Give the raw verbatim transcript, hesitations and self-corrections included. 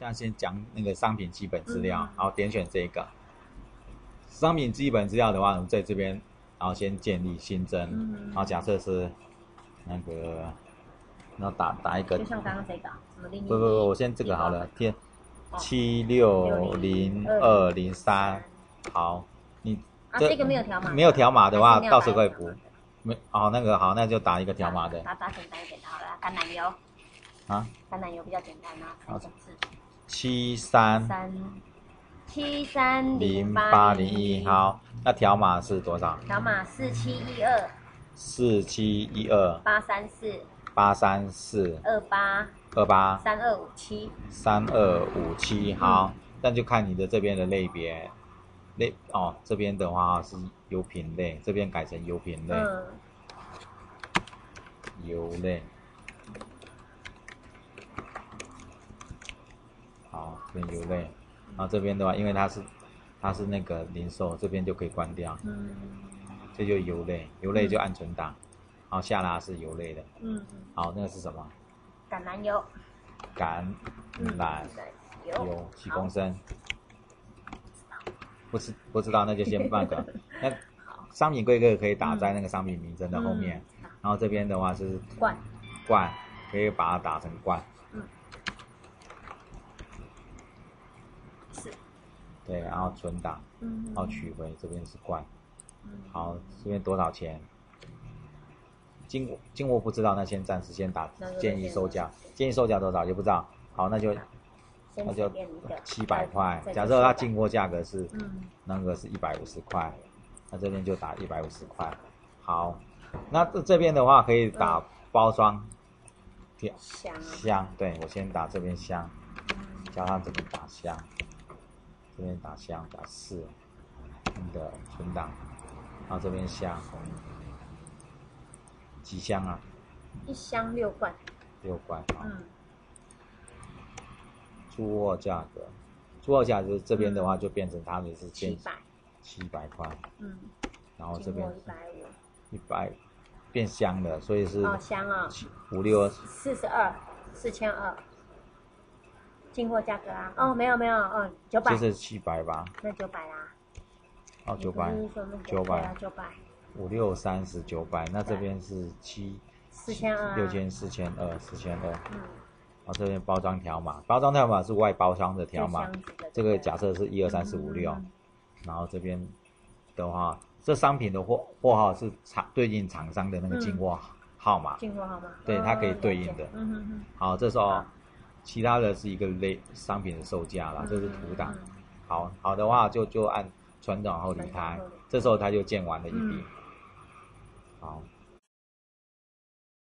现在先讲那个商品基本资料， 嗯、 然后点选这个商品基本资料的话，我们在这边，然后先建立新增， 嗯、 然后假设是那个，然后打打一个， 就像刚刚这个，什么零零不不不，我先这个好了，贴七六零二零三，好，你啊这个没有条码， 没有条码的话，到时候可以补。没哦，那个好，那就打一个条码的。 打打简单一点好了，橄榄油。 啊？ 橄榄油比较简单啊，三种字。 七三三七三零八零一，好，那条码是多少？ 条码四七一二。 四七一二。 八三四。 八三四。 二八。 二八。 三二五七。 三二五七，好，那就看你的这边的类别。类哦，这边的话是油品类，这边改成油品类， 嗯、 油类，好，这边油类，然后这边的话，因为它是它是那个零售，这边就可以关掉， 嗯， 这就油类，油类就按存档，然后下拉是油类的， 嗯， 好，那个是什么？ 橄榄油， 橄榄油几公升？不知不知道那就先办个。那商品规格可以打在那个商品名称的后面，嗯、然后这边的话是罐， 罐可以把它打成罐。 嗯。是。对， 然后存档， 嗯， 然后取回这边是罐。 嗯。 好，这边多少钱？进进货不知道，那先暂时先打建议售价，建议售价多少就不知道。好，那就。那就七百块。假设它进货价格是，嗯，那个是一百五十块，那这边就打一百五十块。好，那这这边的话可以打包装， 箱、嗯、 箱，对我先打这边箱，加上这边打箱，这边打箱打四，你的存档，然后这边箱，几箱啊？ 一箱六罐。 六罐， 嗯。 出货价格，出货价格这边的话就变成它的是七百， 七百块， 嗯， 然后这边一百五， 一百变箱的，所以是哦箱啊， 五六四十二，四千二，进货价格啊，哦没有没有，哦九百， 就是七百吧， 那九百啦， 哦九百，九百， 九百， 五六三十九百，那这边是七四千二， 六千四千二，四千二， 嗯。 然后这边包装条码，包装条码是外包装的条码，这个假设是一二三四五六，然后这边的话，这商品的货货号是厂对应厂商的那个进货号码， 进货号码， 对，它可以对应的。 嗯哼哼。 好，这时候其他的是一个类商品的售价啦，这是图档。好好的话就就按存档后离开，这时候它就建完了一笔。